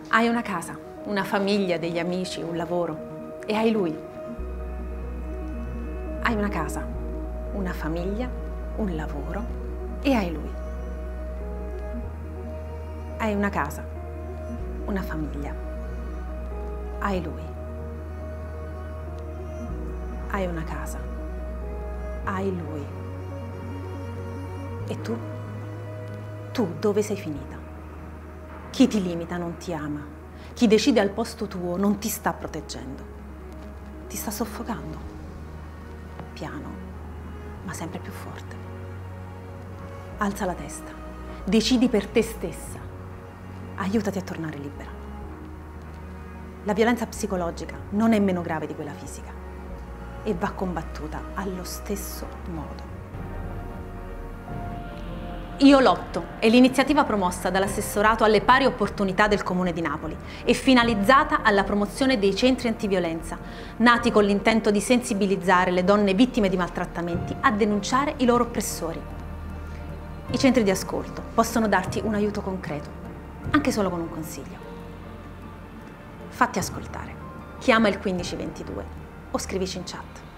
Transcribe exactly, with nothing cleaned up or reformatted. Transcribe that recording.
Hai una casa, una famiglia, degli amici, un lavoro e hai lui. Hai una casa, una famiglia, un lavoro e hai lui. Hai una casa, una famiglia, hai lui. Hai una casa, hai lui. E tu? Tu dove sei finita? Chi ti limita non ti ama. Chi decide al posto tuo non ti sta proteggendo. Ti sta soffocando. Piano, ma sempre più forte. Alza la testa. Decidi per te stessa. Aiutati a tornare libera. La violenza psicologica non è meno grave di quella fisica e va combattuta allo stesso modo. Io Lotto è l'iniziativa promossa dall'assessorato alle pari opportunità del Comune di Napoli e finalizzata alla promozione dei centri antiviolenza, nati con l'intento di sensibilizzare le donne vittime di maltrattamenti a denunciare i loro oppressori. I centri di ascolto possono darti un aiuto concreto, anche solo con un consiglio. Fatti ascoltare. Chiama il quindici ventidue o scrivici in chat.